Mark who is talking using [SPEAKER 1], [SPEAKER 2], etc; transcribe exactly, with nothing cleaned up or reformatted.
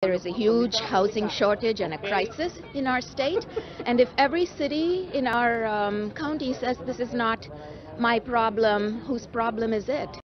[SPEAKER 1] There is a huge housing shortage and a crisis in our state, and if every city in our um, county says this is not my problem, whose problem is it?